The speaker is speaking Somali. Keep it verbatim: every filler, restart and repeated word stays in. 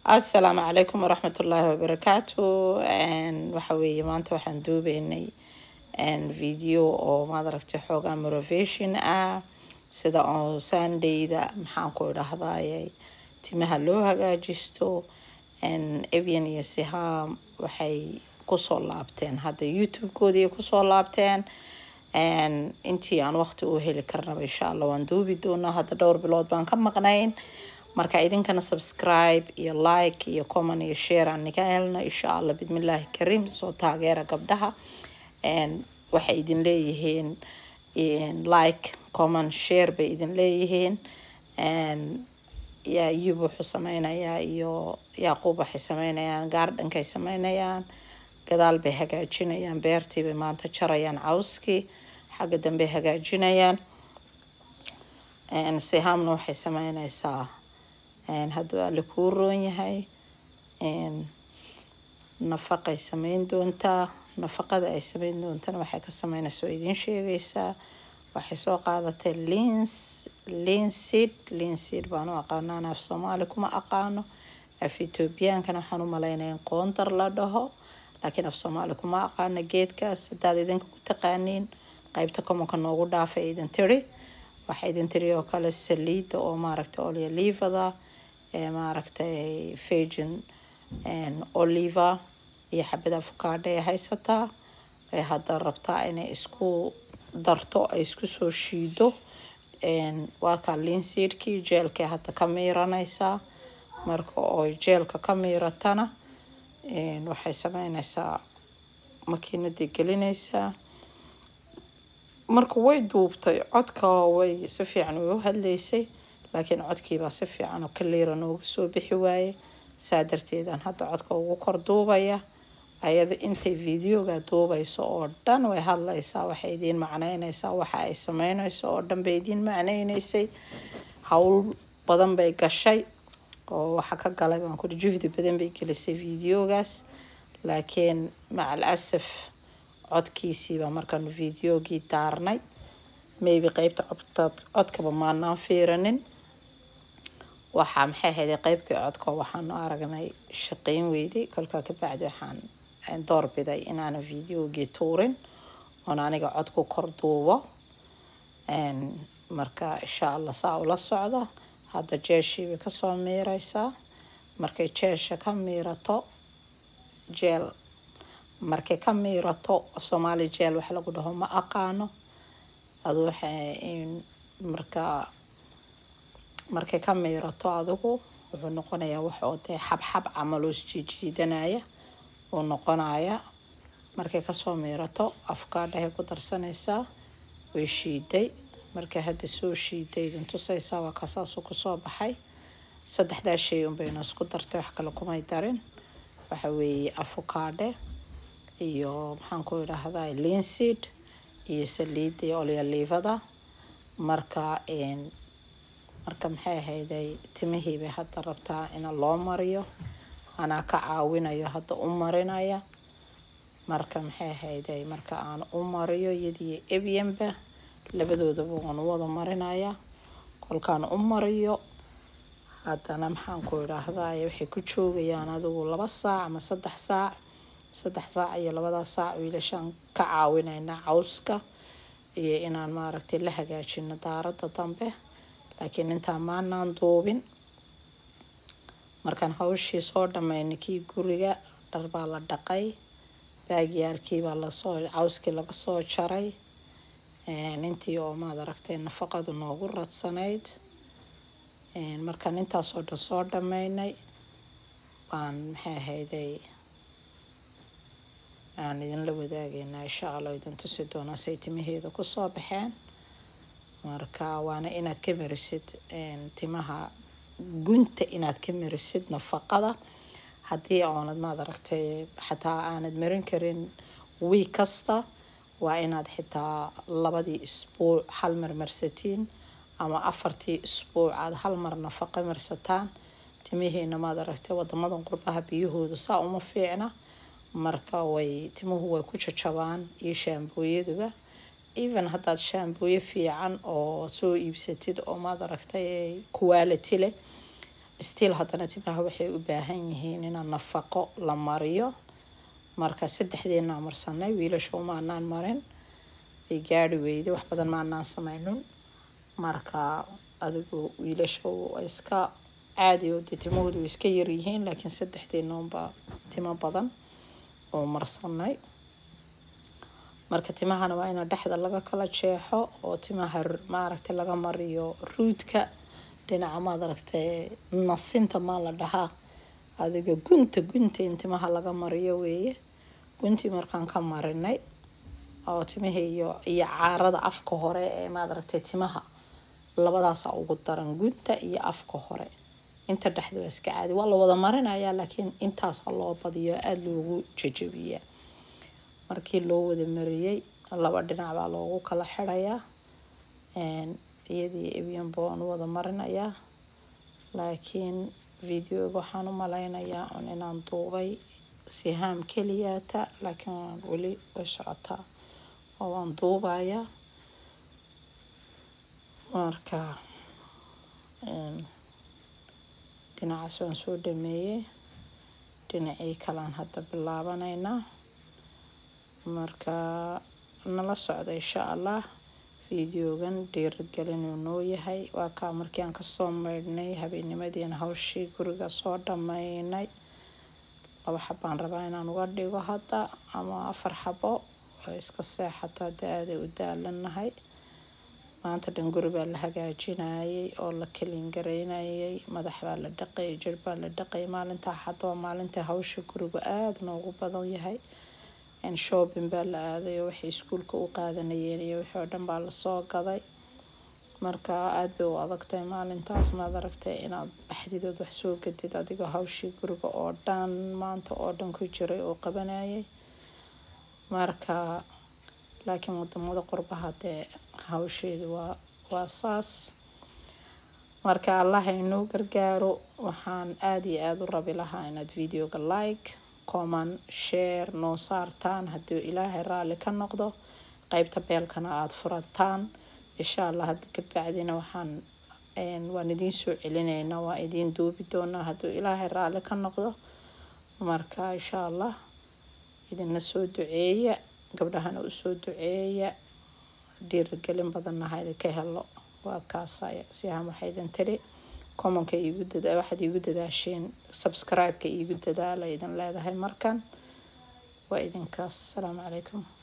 السلام عليكم ورحمة الله وبركاته. and waxa weeye maanta waxaan duubeynay and video oo maad aragtay xoogaa motivation ah sida oo Sundayda maxaan ku idhahdaayay timaha loo hagaajisto. and Evian iyo Siham waxay kusoo laabteen hadda YouTube-koodii kusoo laabteen and intii aan waqti u heli karnaba insha Allah waan duubi doonaa. hadda dhowr bilood baan ka maqnayn, marka idinkana subscribe iyo like iyo comment iyo share aan naga helno insha Allah bidmillaahi kariim. soo taageera gabdhaha and waxay idin leeyihiin in like comment share bay idin leeyihiin. and ya ayub wuxuu sameynayaa iyo Yaquub waxay sameynayaan gardenkay sameynayaan, gadaal bay hagaajinayaan, beertii bay maanta jarayaan cawskii, xagga dambe hagaajinayaan. and Sihamna waxay sameynaysaa and hadda waa la kuu roon yahay and nafaqay sameyn doontaa. nafaqada ay sameyn doontana waxay ka sameynaysaa oo idin sheegaysaa. waxay soo qaadatay lins linseed linseed baan u aqaanaa, af Soomaali kuma aqaano, af Ethiopian-kana waxaan u maleynayaa qoontar la dhaho, laakiin af Soomaali kuma aqaano geedkaas. haddaad idinka ku taqaaniin qaybta comment-ka noogu dhaafay idin tiri. waxay idin tiri oo kale saliida oo maaragtay olive-da ee maaragtay virgin and olive iyo xabad avocado ay haysataa. ay hadda rabtaa inay isku darto, ay isku soo shiido. and waa ka linseedkii jeelka hadda ka miiranaysaa. marka oo jeelka ka miiratana and waxay sameynaysaa makiinadii gelinaysaa. marka way duubtay codka, way si fiican u hadlaysay, laakiin codkii baa si fiican oo clear noogu soo bixi waaye. saa darteedaan hadda codka ugu kor duubaya. ayada intay videoga duubayso oo dhan way hadlaysaa, waxay idiin macneynaysaa waxa ay sameynayso oo dhan bay idiin macneynaysay. hawl badan bay gashay oo waxa ka galay baan ku juhdi badan bay gelisay videogaas, laakiin macal asaf codkiisiiba markaan videogii daarnay maybe qaybta codkaba maanaan fiiranin. waxaa maxay ahayd qaybkii codka waxaan aragnay shaqeyn weyday. kolkaa ka bacdi waxaan doorbiday inaan videogii tuurin oon aniga codku kor duubo. marka insha Allah saa ula socdo. hadda jeeshii bay kasoo miiraysaa. markay jeesha ka miirato jeel markay ka miirato af Soomaali jeel wax lagu dhaho ma aqaano. adu waxay in marka markay ka miirato adigu wuxuu noqonayaa wax oo dee xabxab camal oo jiijiidanaya oo noqonaya. markay ka soo miirato avocado ay ku darsanaysaa, way shiiday. markay hadda soo shiiday idin tusaysaa waa kasaas ku soo baxay. saddexdaa shay un bayna isku dartay, wax kale kumay darin. waxa weeye avocado iyo maxaan ku idhaahdaa linseed iyo saliid iyo olive-da. marka een marka maxay ahayday timihii bay hadda rabtaa in loo mariyo. anaa ka caawinayo hadda u marinaya. marka maxay ahayday marka aan u mariyo iyadii Evian-ba labadoodaba waan wada marinaya. kolkaan u mariyo haddana maxaan ku idhaahdaa waxay ku joogayaan adigu laba saac ama saddex saac saddex saac iyo labada saac wiilashaan ka caawinayna cawska iyo inaan maaragtay la hagaajino daarada dambe. laakiin intaa maanaan duubin. markaan hawshii soo dhammaynay kii guriga dhar baa la dhaqay, baagyaarkii baa lasoo cawskii laga soo jaray. intii oo maad aragtay nafaqadu noogu radsanayd. markaan intaasoo dhan soo dhammaynay baan maxay ahayday aan idinla wadaagaynaa insha Allah idin tusi doonaa say timaheeda ku soo baxeen. marka waana inaad ka marisid timaha gunta, inaad ka marisid nafaqada. haddii aanad maad aragtay xataa aanad marin karin week kasta, waa inaad xitaa labadii isbuuc hal mar marsatiin ama afartii isbuuc aad hal mar nafaqo marsataan. timihiina maad aragtay wadamadan qurbaha biyahooda saa uma fiicna, marka way timuhu way ku jajabaan iyo shaambooyaduba. even haddaad shaambooyo fiican oo soo iibsatid oo maad aragtay quality leh still haddana timaha waxay u baahan yihiin in nafaqo la mariyo marka saddexdeena marsanay wiilasha uma aanan marin ay gaari weyday wax badan ma aanan samaynin marka adigu wiilasha iska caadi oo timahoodu iska yar yihiin laakiin saddexdeena unba timo badan oo marsanay marka timahana waa in dhexda laga kala jeexo oo timaha maaragtay laga mariyo ruudka dhinaca maaragtay nasinta ma la dhahaa adiga gunta gunta in timaha laga mariyo weeye gunti markaan ka marinay oo timaha iyo iyo caarada afka hore ee maaragtay timaha labadaas ugu daran gunta iyo afka hore inta dhexda waa iska caadi waa la wada marinayaa laakiin intaas loo badiyo aad loogu jajabiyaa markii loo wada mariyay laba dhinac baa loogu kala xirayaa een iyadii ebiyan baan wada marinayaa laakiin video waxaan u maleynayaa inaan duubay siham keliyata laakiin wali way socotaa oo waan duubayaa marka een dhinacaas waan soo dhameeyay dhinacii kalaan hadda bilaabanaynaa marka nala socda insha Allah videogan dhiirigelin uu noo yahay waa ka markii aan ka soo maydhnay habeenimadiina hawshii guriga soo dhamaynay laba xabaan rabaa inaan uga dhigo hadda ama afar xabo oo iska seexato daada u daalanahay maanta dhan guri baa la hagaajinayay oo la kelin gareynayay madax baa la dhaqay jir baa la dhaqay maalinta xadda maalinta hawsha guriga aad noogu badan yahay in shopping baa la aaday oo wixii iskuulka u qaadanayeen iyo wixii oo dhan baa la soo gaday marka aad bay u adagtay maalintaas ma aragtay inaad baxdidood wax soo gadid adiga hawshii guriga oo dhan maanta oo dhan ku jiray oo qabanayay marka laakiin wadamada qurbaha dee hawsheedu waa waa saas marka Allah inoo gargaaro waxaan aad iyo aad u rabi lahaa inaad videoga like comment share noo saartaan haddii ilaahay raali ka noqdo qaybta beelkana aad furataan insha Allah hadda ka bacdina waxaan een waan idin soo celinaynaa waa idin duubi doonaa haddii ilaahay raali ka noqdo marka insha Allah idin soo duceeya gabdhahana u soo duceeya dhiirigelin badanna hayda ka helo waa kaasaya siham waxay idin tiri comment-ka iigu dadaa waxaad iigu dadaasheen subscribe-ka iigu dadaala idin leedahay markan waa idinkaas. Assalaamu calaykum.